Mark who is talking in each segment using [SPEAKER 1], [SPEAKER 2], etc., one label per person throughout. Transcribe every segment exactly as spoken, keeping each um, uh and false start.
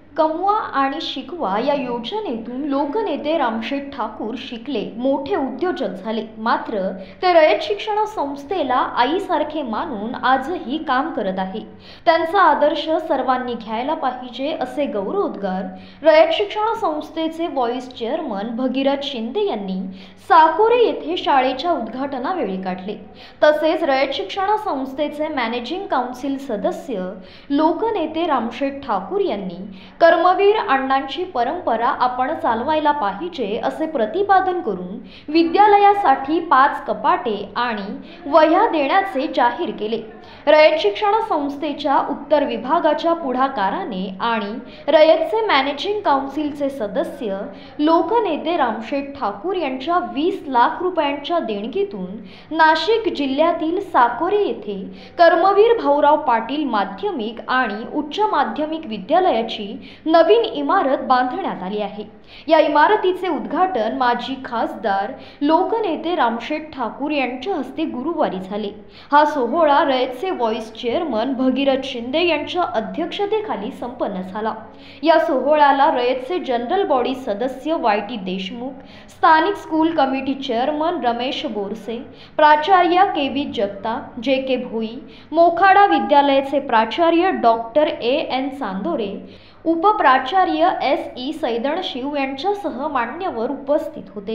[SPEAKER 1] कमवा आणि शिकवा या योजनेतून लोकनेते रामशेठ ठाकूर शिकले, मोठे उद्योजक झाले. मात्र ते रयत शिक्षण संस्थेला आईसारखे मानून आजही काम करत आहे. त्यांचा आदर्श सर्वांनी घ्यायला पाहिजे असे गौरवोद्गार रयत शिक्षण संस्थेचे व्हाईस चेअरमन भगीरथ शिंदे यांनी साकोरे येथे शाळेच्या उद्घाटनावेळी काढले. तसेच रयत शिक्षण संस्थेचे मॅनेजिंग काउन्सिल सदस्य लोकनेते रामशेठ ठाकूर यांनी कर्मवीर अण्णांची परंपरा आपण चालवायला पाहिजे असे प्रतिपादन करून विद्यालयासाठी पाच कपाटे आणि वह्या देण्याचे जाहीर केले. रयत शिक्षण संस्थेच्या उत्तर विभागाच्या पुढाकाराने आणि रयतचे मॅनेजिंग काउन्सिलचे सदस्य लोकनेते रामशेठ ठाकूर यांच्या वीस लाख रुपयांच्या देणगीतून नाशिक जिल्ह्यातील साकोरे येथे कर्मवीर भाऊराव पाटील माध्यमिक आणि उच्च माध्यमिक विद्यालयाची नवीन इमारत बांधण्यात आली आहे. या इमारतीचे उद्घाटन माजी खासदार लोकनेते रामशेठ ठाकूर यांच्या हस्ते गुरुवारी झाले. हा सोहळा रयतचे व्हाईस चेअरमन भगीरथ शिंदे यांच्या अध्यक्षतेखाली संपन्न झाला. या सोहळ्याला रयतचे जनरल बॉडी सदस्य वाय टी देशमुख, स्थानिक school committee chairman Ramesh Borse, प्राचार्य के व्ही जगताप, जे के भोई, मोखाडा विद्यालयाचे प्राचार्य डॉक्टर ए एन चांदोरे, उपप्राचार्य एस ई सैदणशिव यांच्यासह मान्यवर उपस्थित होते.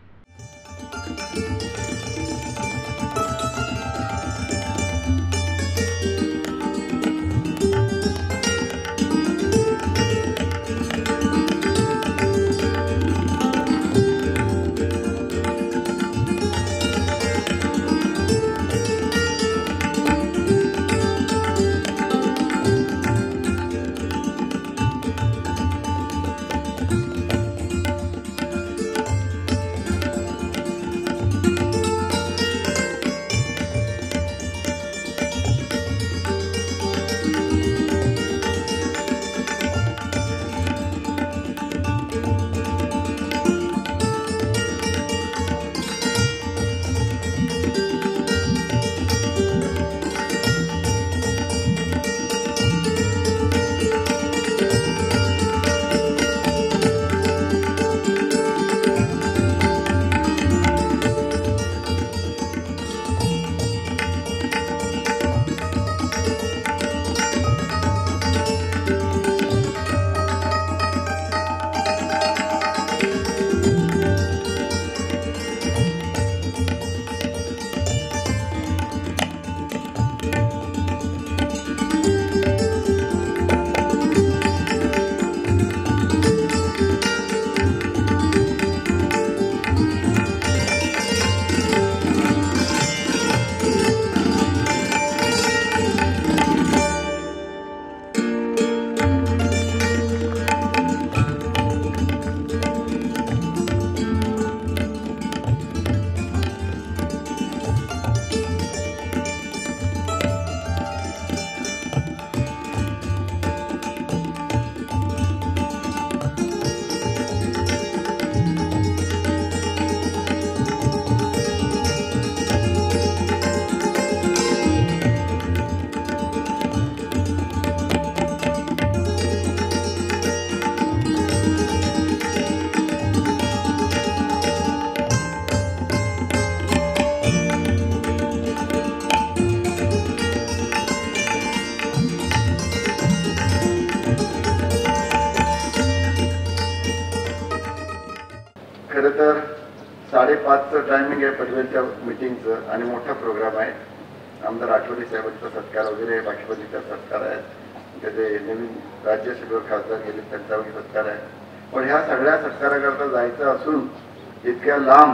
[SPEAKER 2] खरं तर साडेपाचचं टायमिंग आहे पदवीच्या मीटिंगचं आणि मोठा प्रोग्राम आहे. आमदार आठवले साहेबांचा सत्कार वगैरे, बाकीचा सत्कार आहे, त्याचे नवीन राज्यसभेवर खासदार गेले त्यांचा वगैरे सत्कार आहे. पण ह्या सगळ्या सत्काराकरता जायचं असून इतक्या लांब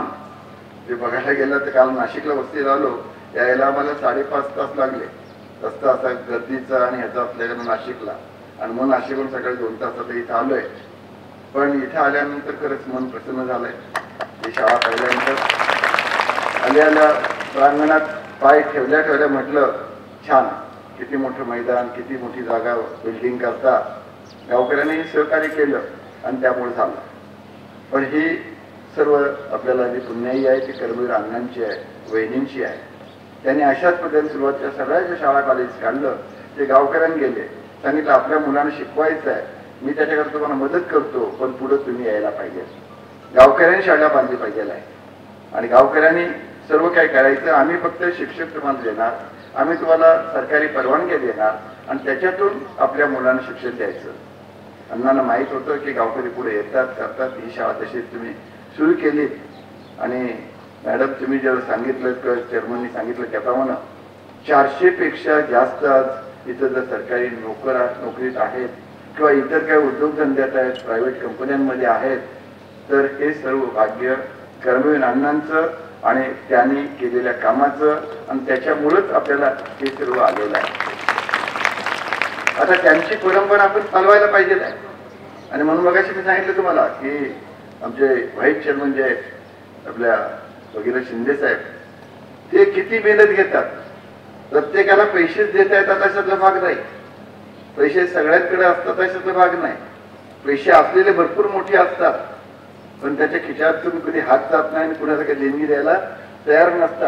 [SPEAKER 2] जे बघायला गेलं तर काल नाशिकला वस्तीला आलो, यायला आम्हाला साडेपाच तास लागले. रस्ता असा गर्दीचा आणि ह्याचा असल्यानं नाशिकला, आणि मग नाशिकहून सकाळी दोन तासात इथं आलोय. पण इथे आल्यानंतर खरंच मन प्रसन्न झालंय. ही शाळा पाहिल्यानंतर आल्या आल्या प्रांगणात पाय ठेवल्या ठेवल्या म्हटलं छान, किती मोठं मैदान, किती मोठी जागा बिल्डिंग करता. गावकऱ्यांनी सहकार्य केलं आणि त्यामुळे झालं. पण ही सर्व आपल्याला जी पुण्याई आहे ती कर्मवीर अण्णांची आहे, वहिनींची आहे. त्यांनी अशाच पद्धतीने सुरुवातीच्या सगळ्या ज्या शाळा कॉलेज काढलं ते गावकऱ्यांनी गेले, सांगितलं आपल्या मुलांना शिकवायचं आहे, मी त्याच्याकडे तुम्हाला मदत करतो, पण पुढे तुम्ही यायला पाहिजे. गावकऱ्यांनी शाळा बांधली पाहिजे आहे आणि गावकऱ्यांनी सर्व काही करायचं. आम्ही फक्त शिक्षक तुम्हाला देणार, आम्ही तुम्हाला सरकारी परवानग्या देणार आणि त्याच्यातून आपल्या मुलांना शिक्षण द्यायचं. अण्णांना माहीत होतं की गावकरी पुढे येतात करतात. ही शाळा तशीच तुम्ही सुरू केली आणि मॅडम तुम्ही जेव्हा सांगितलं किंवा चेअरमननी सांगितलं त्याप्रमाणे चारशे पेक्षा जास्त आज इथं जर सरकारी नोकर नोकरीत आहेत किंवा इतर काही उद्योगधंद्यात आहेत, प्रायव्हेट कंपन्यांमध्ये आहेत, तर हे सर्व भाग्य कर्मवीर अण्णांचं आणि त्यांनी केलेल्या कामाचं आणि त्याच्यामुळेच आपल्याला हे सर्व आलेलं आहे. आता त्यांची परंपरा आपण चालवायला पाहिजे आहे आणि म्हणून मगाशी मी सांगितलं तुम्हाला की आमचे व्हाईस चेअरमन जे आहेत आपल्या वगैरे शिंदे साहेब, ते किती मेहनत घेतात. प्रत्येकाला पैसेच देता येतात अशातला भाग नाही, पैसे सगळ्यांकडे असतात अशातला भाग नाही. पैसे असलेले भरपूर मोठे असतात पण त्याच्या खिशातून कधी हात जात नाही आणि कुणाला काही देणगी द्यायला तयार नसतात.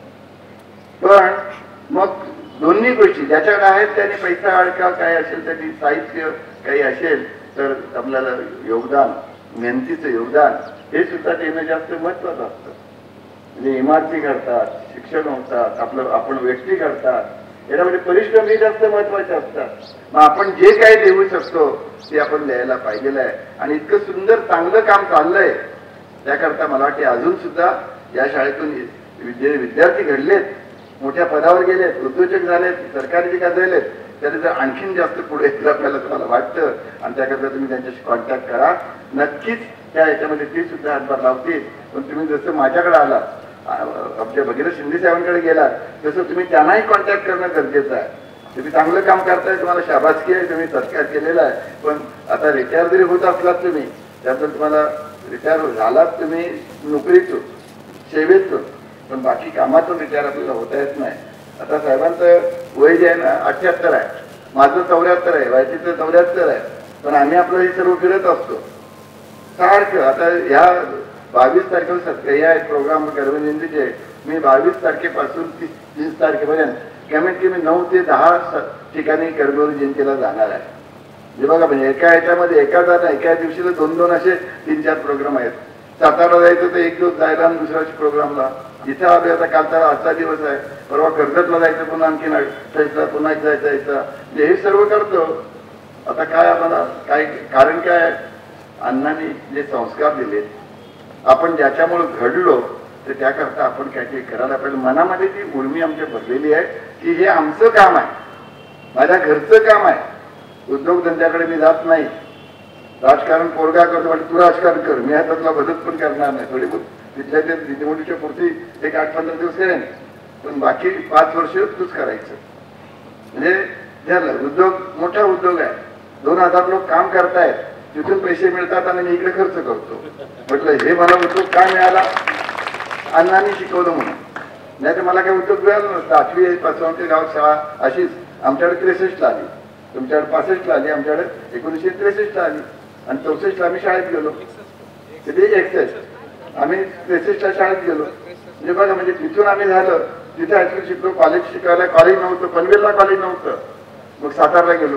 [SPEAKER 2] पण मग दोन्ही गोष्टी ज्याच्याकडे आहेत त्याने पैसा अडका काय असेल त्याची साहित्य काही असेल तर आपल्याला योगदान, मेहनतीचं योगदान हे सुद्धा देणं जास्त महत्वाचं असतं. म्हणजे इमारती घडतात, शिक्षण होतात, आपलं आपण व्यक्ती घडतात, याच्यामध्ये परिश्रम हे जास्त महत्वाचे असतात. मग आपण जे काही देऊ शकतो ते आपण द्यायला पाहिजे आहे आणि इतकं सुंदर चांगलं काम चाललंय त्याकरता मला वाटते अजून सुद्धा या शाळेतून जे विद्यार्थी घडलेत, मोठ्या पदावर गेलेत, उद्योजक झालेत, सरकारी ठिकाणी झालेत, त्याने जर आणखीन जास्त पुढे येईल आपल्याला तुम्हाला वाटतं आणि त्याकरता तुम्ही त्यांच्याशी कॉन्टॅक्ट करा. नक्कीच त्या याच्यामध्ये ते सुद्धा हातभार लावतील. पण तुम्ही जसं माझ्याकडे आलात, आमच्या भगीरथ शिंदे साहेबांकडे गेलात, तसं तुम्ही त्यांनाही कॉन्टॅक्ट करणं गरजेचं आहे. तुम्ही चांगलं काम करताय, तुम्हाला शाबासकी आहे, तुम्ही सत्कार केलेला आहे. पण आता रिटायर जरी होत असलात तुम्ही, त्याबद्दल तुम्हाला रिटायर झालात तुम्ही नोकरीतून, सेवेतून, पण बाकी कामातून रिटायर आपल्याला होता येत नाही. आता साहेबांचं वय जे आहे ना अठ्ठ्याहत्तर आहे, माझं चौऱ्याहत्तर आहे, वायतीचं चौऱ्याहत्तर आहे, पण आम्ही आपलं हे सर्व फिरत असतो सारखं. आता ह्या बावीस तारखेला सत्य या प्रोग्राम कर्मजयंतीचे मी बावीस तारखेपासून तीस तीस तारखेपर्यंत कमीत कमी नऊ ते दहा ठिकाणी कर्मवीर जयंतीला जाणार आहे. म्हणजे बघा म्हणजे एका याच्यामध्ये एका जाता एका दिवशीला दोन दोन असे तीन चार प्रोग्राम आहेत. सातारा जायचं तर एक दिवस जायला आणि दुसऱ्या प्रोग्रामला इथं आले. आता कालचा आजचा दिवस आहे, परवा कर्जतला जायचं, पुन्हा आणखीन जायचं, पुन्हा जायचं यायचं, म्हणजे हे सर्व करतो. आता काय आम्हाला काय कारण काय, अण्णांनी जे संस्कार दिले, आपण ज्याच्यामुळे घडलो तर त्याकरता आपण काहीतरी करायला पाहिजे. मनामध्ये ती उर्मी आमच्या भरलेली आहे की हे आमचं काम आहे, माझ्या घरचं काम आहे. उद्योगधंद्याकडे मी जात नाही, राजकारण पोरगा करतो म्हणजे तू राजकारण कर, मी हातातला मदत पण करणार नाही. थोडी बहुत तिथल्या ते निवडणुकीच्या पुरती एक आठ पंधरा दिवस करेन, पण बाकी पाच वर्ष तूच करायचं. म्हणजे झालं. उद्योग मोठा उद्योग आहे, दोन हजार लोक काम करतायत, तिथून पैसे मिळतात आणि मी इकडे खर्च करतो. म्हटलं हे मला उद्योग काय मिळाला, अण्णांनी शिकवलं म्हणून. नाही तर मला काही उद्योग मिळाला नसतं. आठवी पाचवी गावात शाळा अशीच आमच्याकडे त्रेसष्टला आली, तुमच्याकडे पासष्टला आली, आमच्याकडे एकोणीसशे त्रेसष्टला आली आणि चौसष्टला आम्ही शाळेत गेलो. किती एकसष्ट आम्ही त्रेसष्टला शाळेत गेलो. म्हणजे बघा म्हणजे तिथून आम्ही झालं तिथे हायस्कूल शिकलो, कॉलेज शिकायला कॉलेज नव्हतं, पनवेलला कॉलेज नव्हतं. मग सातारला गेलो,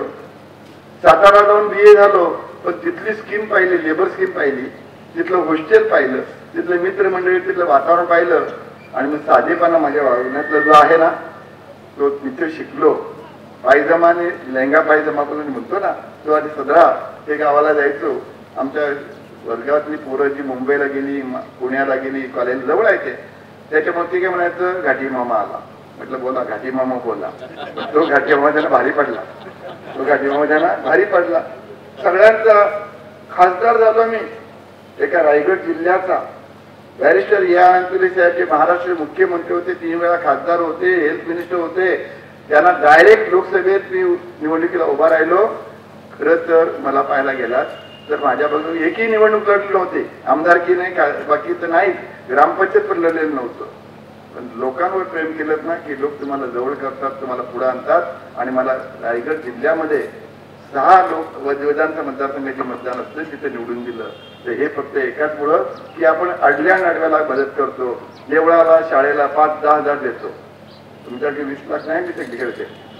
[SPEAKER 2] सातारा जाऊन बी ए झालो, पण तिथली स्कीम पाहिली, लेबर स्कीम पाहिली, तिथलं हॉस्टेल पाहिलं, तिथलं मित्रमंडळी, तिथलं वातावरण पाहिलं आणि मग साधेपणा माझ्या वागण्यातला जो आहे ना तो तिथे शिकलो. पायजमा आणि लेंगा पायजमा करून म्हणतो ना तो आधी सदरा ते गावाला जायचो. आमच्या वर्गातली पोरं जी मुंबईला गेली, पुण्याला गेली, कॉलेज जवळ आहे ते, त्याच्यामुळे ते काय म्हणायचं घाटी मामा आला. म्हटलं बोला घाटी मामा बोला. तो घाटी मामा त्यांना भारी पडला, तो घाटी मामा त्यांना भारी पडला. सगळ्यांचा खासदार झालो मी, एका रायगड जिल्ह्याचा. बॅरिस्टर या अंतुले साहेब जे महाराष्ट्र मुख्यमंत्री होते, तीन वेळा खासदार होते, हेल्थ मिनिस्टर होते, त्यांना डायरेक्ट लोकसभेत मी निवडणुकीला उभा राहिलो. खरं तर मला पाहायला गेलात तर माझ्या बाजूने एकही निवडणूक लढले नव्हते, आमदारकी नाही, बाकी तर नाही, ग्रामपंचायत पण लढलेलं नव्हतं. पण लोकांवर प्रेम केलं ना की लोक तुम्हाला जवळ करतात, तुम्हाला पुढे आणतात. आणि मला रायगड जिल्ह्यामध्ये सहा लोक विधानसभा मतदारसंघाचे मतदान असतं तिथे निवडून दिलं. तर हे फक्त एकाच मुळे की आपण अडल्या नाडव्याला मदत करतो, देवळाला शाळेला पाच दहा हजार देतो. तुमच्याकडे वीस लाख नाही मी ते घेते.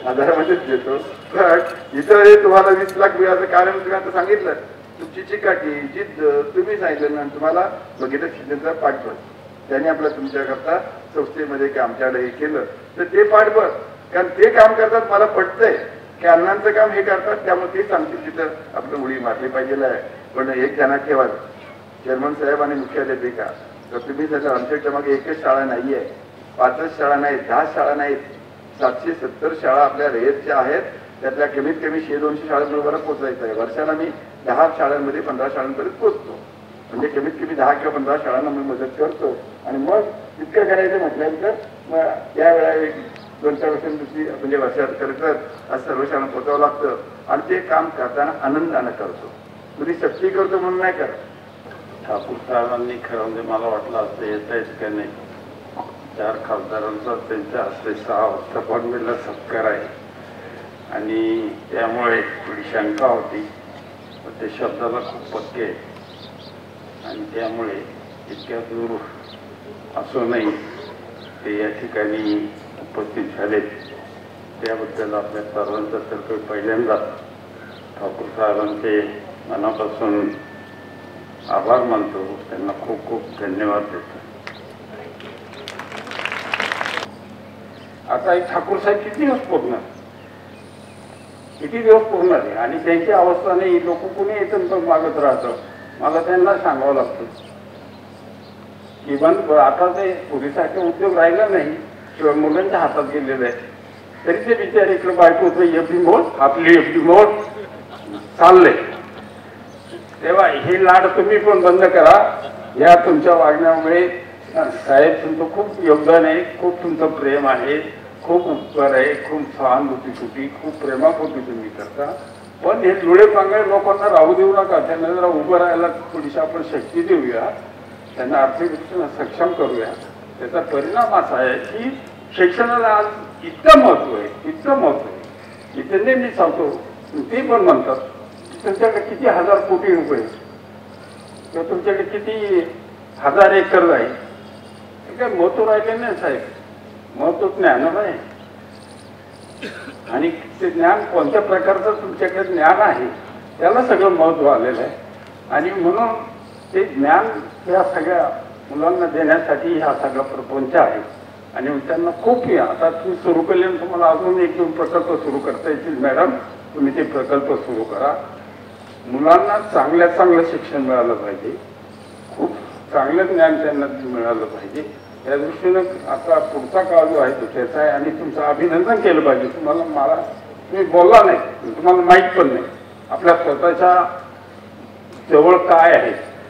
[SPEAKER 2] हजारामध्येच देतो. पण इथं हे तुम्हाला वीस लाख मिळायचं कारण तुम्ही आता सांगितलं, तुमची चिकाटी जिद्द तुम्ही सांगितलं ना, तुम्हाला बघितलं शिंदेचा पाठबळ त्यांनी आपलं तुमच्याकरता संस्थेमध्ये की आमच्याकडे हे केलं, तर ते पाठबळ कारण ते काम करतात. मला पटतंय की अण्णांचं काम हे करतात, त्यामुळे ते सांगतील तिथं आपलं उडी मारली पाहिजे आहे. पण एक ध्यानात ठेवा, चेअरमन साहेब आणि मुख्याध्यापिका, तर तुम्ही त्याच्या आमच्या मागे एकच शाळा नाहीये, पाचच शाळा नाहीत, दहा शाळा नाहीत, सातशे सत्तर शाळा आपल्या रयतच्या आहेत. त्यातल्या कमीत कमी शे दोनशे शाळांबरोबर पोहोचायचं आहे. वर्षाला मी दहा शाळांमध्ये पंधरा शाळांपर्यंत पोहोचतो, म्हणजे कमीत कमी दहा किंवा पंधरा शाळांना मी मदत करतो. आणि मग इतकं करायचं म्हटल्यानंतर मग यावेळा एक दोन चार वर्षांनी दुसरी म्हणजे वर्षात करत आज सर्व शाळांना पोहोचावं लागतं. आणि ते काम करताना आनंदानं करतो, तुम्ही सक्ती करतो म्हणून नाही करत.
[SPEAKER 3] ठाकूर साहेबांनी खरं म्हणजे मला वाटलं असं येता येत का नाही, चार खासदारांचा त्यांच्या हस्ते सहा वाजता पनवेलला सत्कार आहे आणि त्यामुळे थोडी शंका होती. पण ते शब्दाला खूप पक्के आहेत आणि त्यामुळे इतक्या दूर असो नाही ते या ठिकाणी उपस्थित झालेत. त्याबद्दल आपल्या सर्वांचा तर्फे पहिल्यांदा ठाकूर साहेबांचे मनापासून आभार मानतो, त्यांना खूप खूप धन्यवाद देतो. आता एक ठाकूर साहेब किती दिवस पुरणार किती दिवस पुरणार आहे आणि त्यांची अवस्था नाही. लोक कुणी येतं पण मागत राहतं, मला त्यांना सांगावं लागतं. किमान आता ते पूर्वीसारखे उद्योग राहिला नाही, किंवा मुलांच्या हातात गेलेले आहे, तरी ते विचार इकडे बायको होतं एफडी मोड आपली एफडी मोड चालले. तेव्हा हे लाड तुम्ही पण बंद करा. या तुमच्या वागण्यामुळे साहेब तुमचं खूप योगदान आहे, खूप तुमचं प्रेम आहे, खूप उपकार आहे, खूप सहानुभूतीपोटी खूप प्रेमापोटी तुम्ही करता. पण हे जुळे पांगळे लोकांना राहू देऊ नका, त्यांना जरा उभं राहायला थोडीशी आपण शक्ती देऊया, त्यांना आर्थिकदृष्टीनं सक्षम करूया. त्याचा परिणाम असा आहे की शिक्षणाला आज इतकं महत्व आहे, इतकं महत्व आहे. इथे नेहमी सांगतो, ते पण म्हणतात तुमच्याकडे किती हजार कोटी रुपये किंवा तुमच्याकडे किती हजार एकर आहे, हे काय महत्व राहिले नाही साहेब. महत्व ज्ञान आहे आणि ते ज्ञान कोणत्या प्रकारचं तुमच्याकडे ज्ञान आहे त्याला सगळं महत्व आलेलं आहे. आणि म्हणून ते ज्ञान या सगळ्या मुलांना देण्यासाठी हा सगळा प्रपंच आहे. आणि त्यांना खूप आता तुम्ही सुरू केले, तुम्हाला अजून एक दोन प्रकल्प सुरू करता येतील मॅडम, तुम्ही ते प्रकल्प सुरू करा. मुलांना चांगल्या चांगलं शिक्षण मिळालं पाहिजे, खूप चांगलं ज्ञान त्यांना मिळालं पाहिजे. या दृष्टीनं आता पुढचा काळ जो आहे तो त्याचा आहे आणि तुमचं अभिनंदन केलं पाहिजे. तुम्हाला मला तुम्ही बोलला नाही, तुम्हाला माहीत पण नाही आपल्या स्वतःच्या जवळ काय आहे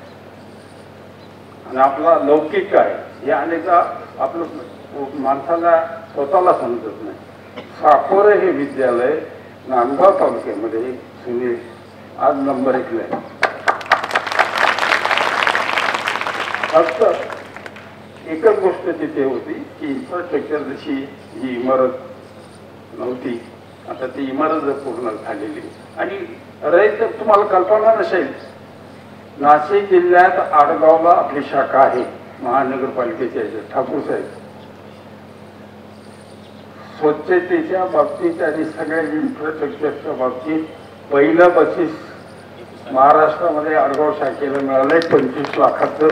[SPEAKER 3] आणि आपला लौकिक काय हे अनेकदा आपलं माणसाला स्वतःला समजत नाही. साकोरे हे विद्यालय नांदगाव तालुक्यामध्ये सुनील आज नंबर एकला आहे. फक्त एकच गोष्ट तिथे होती की इन्फ्रास्ट्रक्चर जशी ही इमारत नव्हती, आता ती इमारत जर पूर्ण झालेली. आणि रयत तुम्हाला कल्पना नसेल, नाशिक जिल्ह्यात आडगावला आपली शाखा आहे महानगरपालिकेच्या याच्यात. ठाकूर साहेब स्वच्छतेच्या बाबतीत आणि सगळ्या इन्फ्रास्ट्रक्चरच्या बाबतीत पहिलं बक्षीस महाराष्ट्रामध्ये आडगाव शाखेला मिळालंय पंचवीस लाखाचं.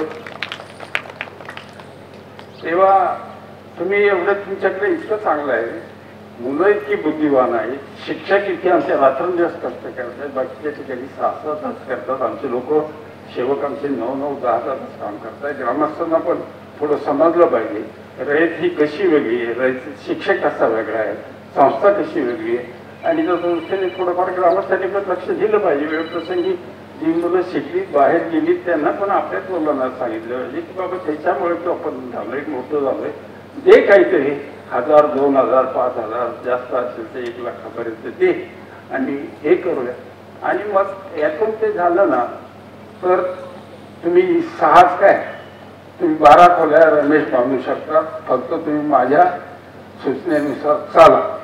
[SPEAKER 3] तेव्हा तुम्ही एवढं तुमच्याकडे इतकं चांगलं आहे, मुलं इतकी बुद्धिवान आहे, शिक्षक इतके आमचे रात्रंदिवस कष्ट करतात, बाकीच्या ठिकाणी सहा सहा तास करतात. आमचे लोक सेवक आमचे नऊ नऊ दहा दहा तास काम करतात. ग्रामस्थांना पण थोडं समजलं पाहिजे रयत ही कशी वेगळी आहे, रयत शिक्षक कसा वेगळा आहे, संस्था कशी वेगळी आहे. आणि जर संस्थेने थोडंफार ग्रामस्थांनी पण लक्ष दिलं पाहिजे. वेळप्रसंगी जी मुलं शिकली बाहेर गेली त्यांना पण आपल्याच मुलांना सांगितलं पाहिजे की बाबा त्याच्यामुळे तो आपण झालोय मोठं झालोय, जे काहीतरी हजार दोन हजार पाच हजार जास्त असेल ते एक लाखापर्यंत दे आणि हे करूया. आणि मग यातून ते झालं ना तर तुम्ही सहाच काय तुम्ही बारा खोल्या रमेश बांधू शकता, फक्त तुम्ही माझ्या सूचनेनुसार चाला.